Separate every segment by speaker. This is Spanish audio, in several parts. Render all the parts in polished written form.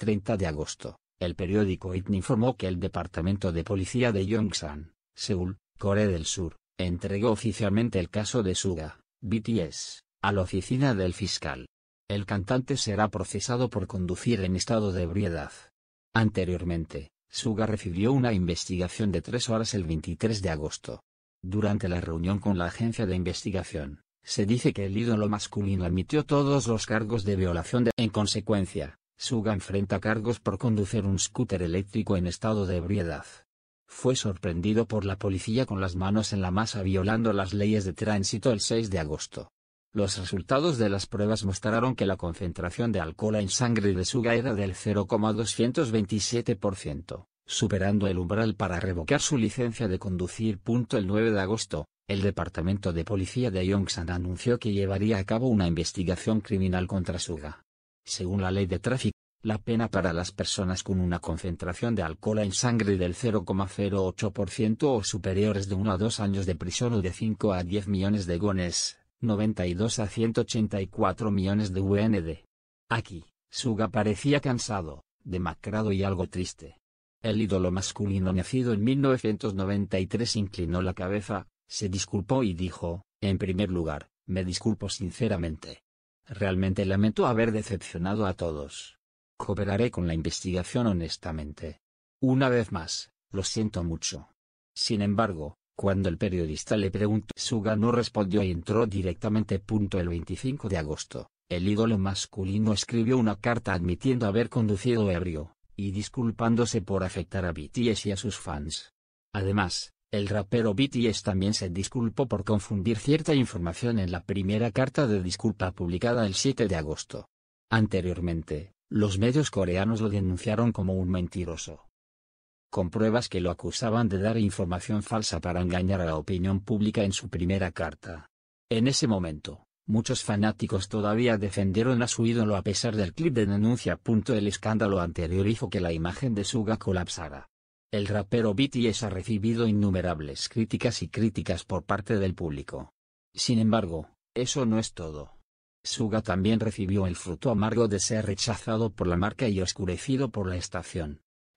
Speaker 1: 30 de agosto, el periódico IT informó que el Departamento de Policía de Yongsan, Seúl, Corea del Sur, entregó oficialmente el caso de Suga, BTS, a la oficina del fiscal. El cantante será procesado por conducir en estado de ebriedad. Anteriormente, Suga recibió una investigación de 3 horas el 23 de agosto. Durante la reunión con la agencia de investigación, se dice que el ídolo masculino admitió todos los cargos de violación. En consecuencia, Suga enfrenta cargos por conducir un scooter eléctrico en estado de ebriedad. Fue sorprendido por la policía con las manos en la masa violando las leyes de tránsito el 6 de agosto. Los resultados de las pruebas mostraron que la concentración de alcohol en sangre de Suga era del 0,227%, superando el umbral para revocar su licencia de conducir. El 9 de agosto, el Departamento de Policía de Yongsan anunció que llevaría a cabo una investigación criminal contra Suga. Según la ley de tráfico, la pena para las personas con una concentración de alcohol en sangre del 0,08% o superior es de 1 a 2 años de prisión o de 5 a 10 millones de wones, 92 a 184 millones de UND. Aquí, Suga parecía cansado, demacrado y algo triste. El ídolo masculino nacido en 1993 inclinó la cabeza, se disculpó y dijo: en primer lugar, me disculpo sinceramente. Realmente lamento haber decepcionado a todos. Cooperaré con la investigación honestamente. Una vez más, lo siento mucho. Sin embargo, cuando el periodista le preguntó, Suga no respondió y entró directamente. El 25 de agosto, el ídolo masculino escribió una carta admitiendo haber conducido ebrio, y disculpándose por afectar a BTS y a sus fans. Además, el rapero BTS también se disculpó por confundir cierta información en la primera carta de disculpa publicada el 7 de agosto. Anteriormente, los medios coreanos lo denunciaron como un mentiroso, con pruebas que lo acusaban de dar información falsa para engañar a la opinión pública en su primera carta. En ese momento, muchos fanáticos todavía defendieron a su ídolo a pesar del clip de denuncia. El escándalo anterior hizo que la imagen de Suga colapsara. El rapero BTS ha recibido innumerables críticas por parte del público. Sin embargo, eso no es todo. Suga también recibió el fruto amargo de ser rechazado por la marca y oscurecido por la estación.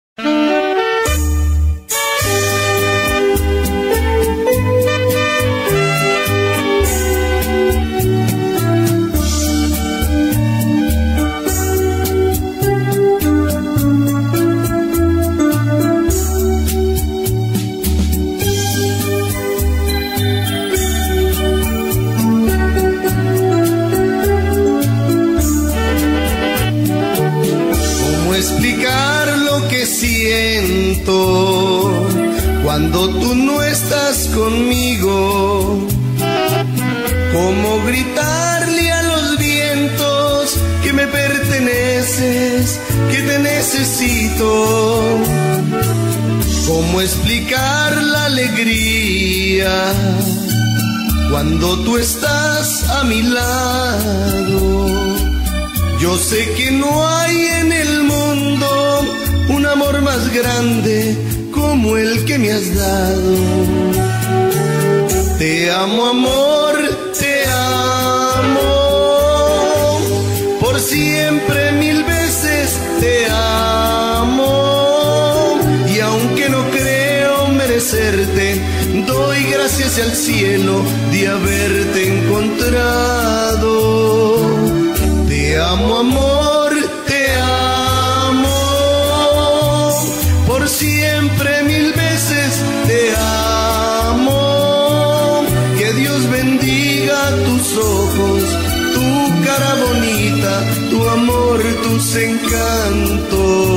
Speaker 2: Explicar lo que siento cuando tú no estás conmigo. Cómo gritarle a los vientos que me perteneces, que te necesito. Cómo explicar la alegría cuando tú estás a mi lado. Yo sé que no hay en el mundo un amor más grande como el que me has dado. Te amo, amor, te amo, por siempre 1000 veces te amo. Y aunque no creo merecerte, doy gracias al cielo de haberte encontrado. Te amo, amor, te amo, por siempre 1000 veces te amo. Que Dios bendiga tus ojos, tu cara bonita, tu amor, tus encantos.